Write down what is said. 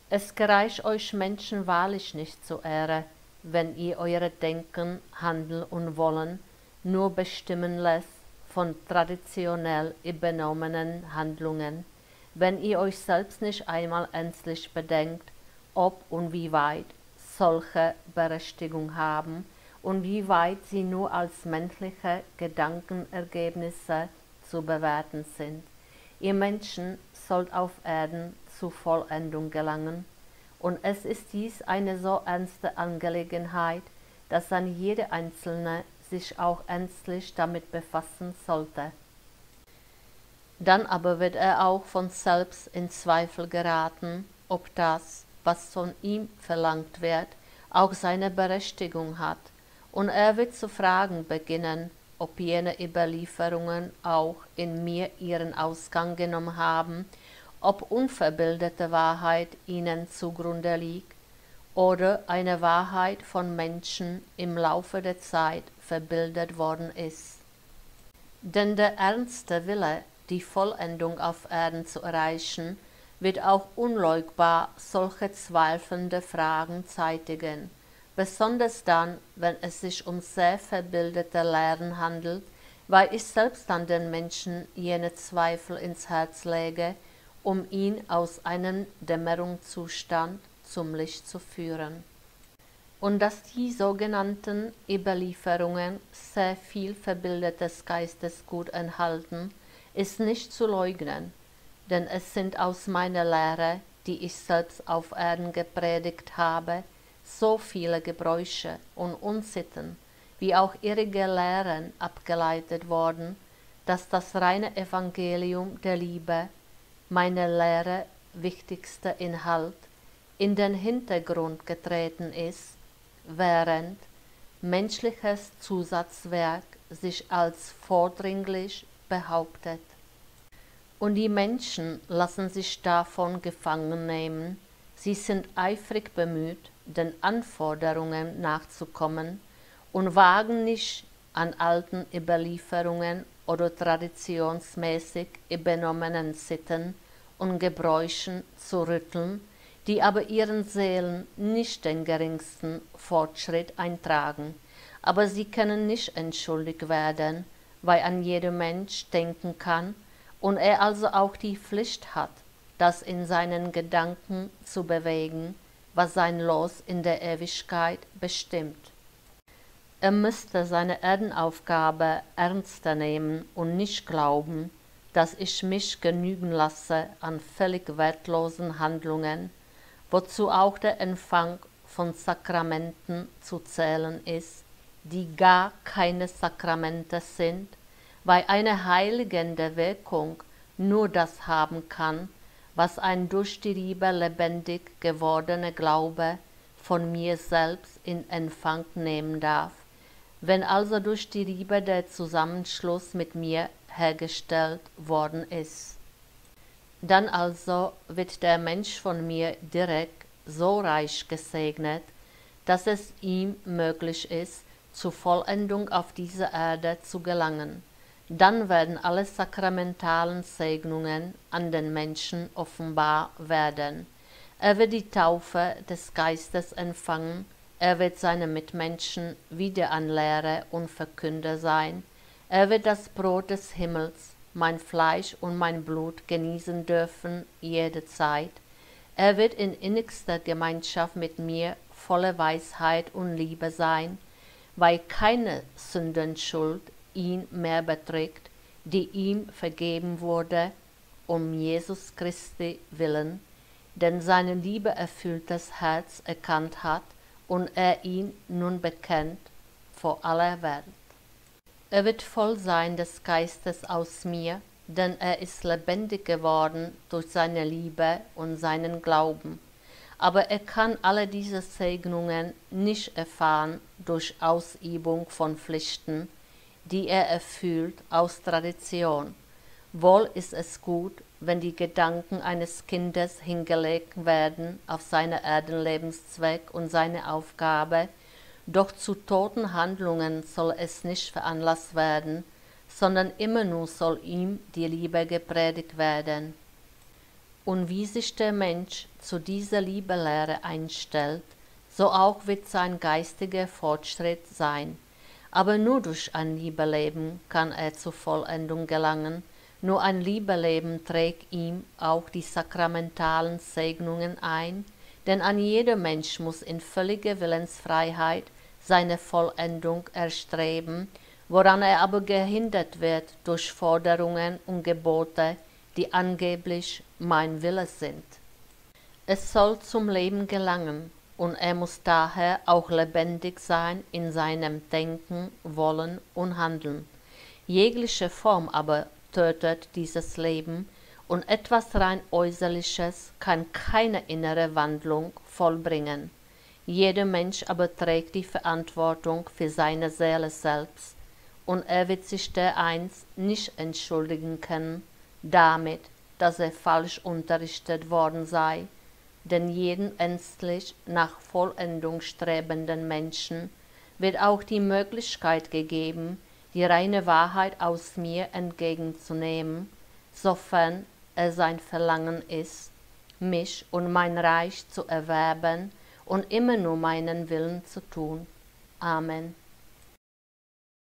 Es gereicht euch Menschen wahrlich nicht zur Ehre, wenn ihr eure Denken, Handeln und Wollen nur bestimmen lässt von traditionell übernommenen Handlungen, wenn ihr euch selbst nicht einmal ernstlich bedenkt, ob und wie weit solche Berechtigung haben und wie weit sie nur als menschliche Gedankenergebnisse zu bewerten sind. Ihr Menschen sollt auf Erden zur Vollendung gelangen, und es ist dies eine so ernste Angelegenheit, dass dann jeder Einzelne sich auch ernstlich damit befassen sollte. Dann aber wird er auch von selbst in Zweifel geraten, ob das, was von ihm verlangt wird, auch seine Berechtigung hat, und er wird zu fragen beginnen, ob jene Überlieferungen auch in mir ihren Ausgang genommen haben, ob unverbildete Wahrheit ihnen zugrunde liegt oder eine Wahrheit von Menschen im Laufe der Zeit verbildet worden ist. Denn der ernste Wille, die Vollendung auf Erden zu erreichen, wird auch unleugbar solche zweifelnde Fragen zeitigen, besonders dann, wenn es sich um sehr verbildete Lehren handelt, weil ich selbst an den Menschen jene Zweifel ins Herz lege, um ihn aus einem Dämmerungszustand zum Licht zu führen. Und dass die sogenannten Überlieferungen sehr viel verbildetes Geistesgut enthalten, ist nicht zu leugnen, denn es sind aus meiner Lehre, die ich selbst auf Erden gepredigt habe, so viele Gebräuche und Unsitten, wie auch irrige Lehren abgeleitet worden, dass das reine Evangelium der Liebe, meine Lehre wichtigster Inhalt, in den Hintergrund getreten ist, während menschliches Zusatzwerk sich als vordringlich behauptet. Und die Menschen lassen sich davon gefangen nehmen, sie sind eifrig bemüht, den Anforderungen nachzukommen und wagen nicht an alten Überlieferungen oder traditionsmäßig übernommenen Sitten und Gebräuchen zu rütteln, die aber ihren Seelen nicht den geringsten Fortschritt eintragen. Aber sie können nicht entschuldigt werden, weil an jeder Mensch denken kann und er also auch die Pflicht hat, das in seinen Gedanken zu bewegen, was sein Los in der Ewigkeit bestimmt. Er müsste seine Erdenaufgabe ernster nehmen und nicht glauben, dass ich mich genügen lasse an völlig wertlosen Handlungen, wozu auch der Empfang von Sakramenten zu zählen ist, die gar keine Sakramente sind, weil eine heiligende Wirkung nur das haben kann, was ein durch die Liebe lebendig gewordene Glaube von mir selbst in Empfang nehmen darf. Wenn also durch die Liebe der Zusammenschluss mit mir hergestellt worden ist, dann also wird der Mensch von mir direkt so reich gesegnet, dass es ihm möglich ist, zur Vollendung auf dieser Erde zu gelangen. Dann werden alle sakramentalen Segnungen an den Menschen offenbar werden. Er wird die Taufe des Geistes empfangen, er wird seine Mitmenschen wieder an Lehrer und Verkünder sein, er wird das Brot des Himmels, mein Fleisch und mein Blut genießen dürfen jederzeit, er wird in innigster Gemeinschaft mit mir voller Weisheit und Liebe sein, weil keine Sündenschuld ihn mehr beträgt, die ihm vergeben wurde, um Jesus Christi willen, denn seine Liebe erfülltes Herz erkannt hat und er ihn nun bekennt vor aller Welt. Er wird voll sein des Geistes aus mir, denn er ist lebendig geworden durch seine Liebe und seinen Glauben. Aber er kann alle diese Segnungen nicht erfahren durch Ausübung von Pflichten, die er erfüllt aus Tradition. Wohl ist es gut, wenn die Gedanken eines Kindes hingelegt werden auf seinen Erdenlebenszweck und seine Aufgabe, doch zu toten Handlungen soll es nicht veranlasst werden, sondern immer nur soll ihm die Liebe gepredigt werden. Und wie sich der Mensch zu dieser Liebelehre einstellt, so auch wird sein geistiger Fortschritt sein. Aber nur durch ein Liebeleben kann er zur Vollendung gelangen. Nur ein Liebeleben trägt ihm auch die sakramentalen Segnungen ein, denn ein jeder Mensch muss in völliger Willensfreiheit seine Vollendung erstreben, woran er aber gehindert wird durch Forderungen und Gebote, die angeblich mein Wille sind. Es soll zum Leben gelangen, und er muss daher auch lebendig sein in seinem Denken, Wollen und Handeln. Jegliche Form aber tötet dieses Leben, und etwas rein Äußerliches kann keine innere Wandlung vollbringen. Jeder Mensch aber trägt die Verantwortung für seine Seele selbst, und er wird sich dereinst nicht entschuldigen können damit, dass er falsch unterrichtet worden sei, denn jeden ernstlich nach Vollendung strebenden Menschen wird auch die Möglichkeit gegeben, die reine Wahrheit aus mir entgegenzunehmen, sofern es sein Verlangen ist, mich und mein Reich zu erwerben und immer nur meinen Willen zu tun. Amen.